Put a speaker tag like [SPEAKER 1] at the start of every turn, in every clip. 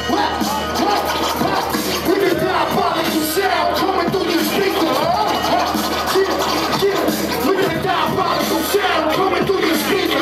[SPEAKER 1] With the diabolical sound coming through your speaker. With the diabolical sound coming through your speaker.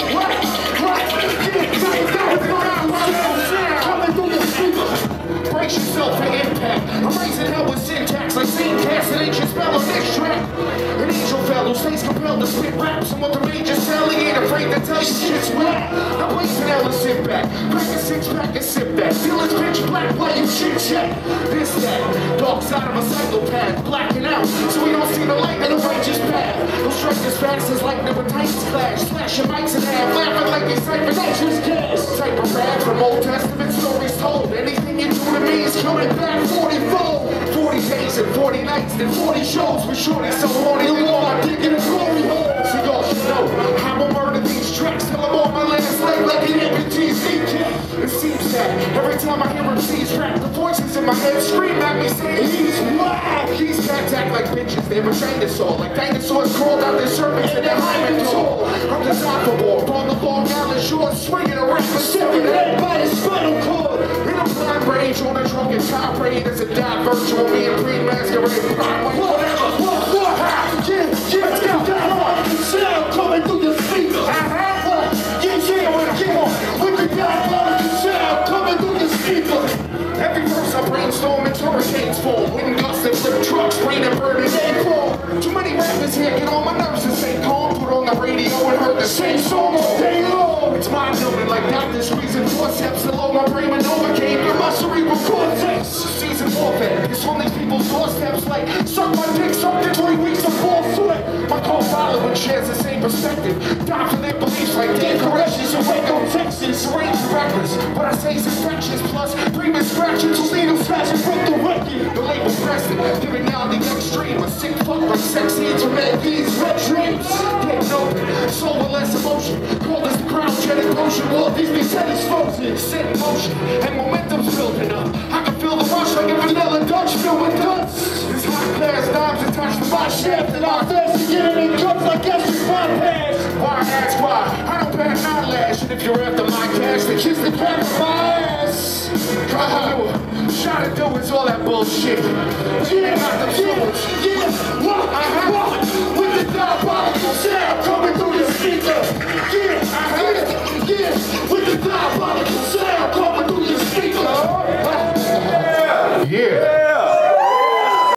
[SPEAKER 1] Coming through your speaker. Brace yourself for impact. I'm raising hell with syntax like scene cast and ancient spell on this track. An angel fell who stays compelled to spit raps and what the major cell, he ain't afraid to tell you shit's whack. I'm blazing hell and sit back. Crack a six pack and sit back. Feel it's pitch black while you shit check. This, that, dark side of a psychopath, blacking out so we don't see the light in the righteous path. They'll strike as fast as lightning with titans clash. Slash your mics in half, laughing like they cipher nature's gas. Type of rap from Old Testament stories told. Anything you do to me is coming back 40-fold. 40 days and 40 nights and 40 shows with shorty so horny long I'm digging a glory hole. So y'all should know I'ma murder these tracks till I'm on my last leg like an amputee's kneecap. It seems that every time I hear MCs rap, the voices in my head scream at me saying he's wild. These cats act like bitches, they were trained us all. Like dinosaurs crawled out their serpents and they're hymen tall. I'm designed for war, on the Long Island shore, swinging a rap for 7 head by his spinal cord. In a blind rage on a drunken tirade, as a die virtual me and pre-masquerade prime. Whatever, let's go. Sound coming through your speakers. With the diabolical sound coming through your speakers. Every verse I brainstorm and hurricanes fall. Wind gusts and flip trucks, rain and burn and fall. Too many rappers here get on my nerves and stay calm. Put on the radio and heard the same song all day long. It's mind-numbing like doctors squeezing forceps below my brain when overcame your muscle cerebral cortex. Season warfare, it's on these people's doorsteps like suck my dick, suck in 3 weeks of full sweat. My co-follower shares the same perspective. Die for their beliefs like Dan Koreshes in Waco, Texas. Range reckless, but I say infections plus previous scratches till needles smashing from the record. The label pressing, giving y'all the extreme. A sick fuck like sexy internet, these wet dreams. Getting open, soul with less emotion. Cold as the cryogenic potion. All these be set exposing, set in motion, and momentum's building up. I can feel the rush like a vanilla Dutch filled with dust. This high class dimes attached to my shaft, and I'm fancy getting in cups like extra bypass. Why ask why? I don't bat an eyelash, and if you're after my cash, then kiss the cat in my ass. Shot at do is all that bullshit. Yeah, not the yeah, what?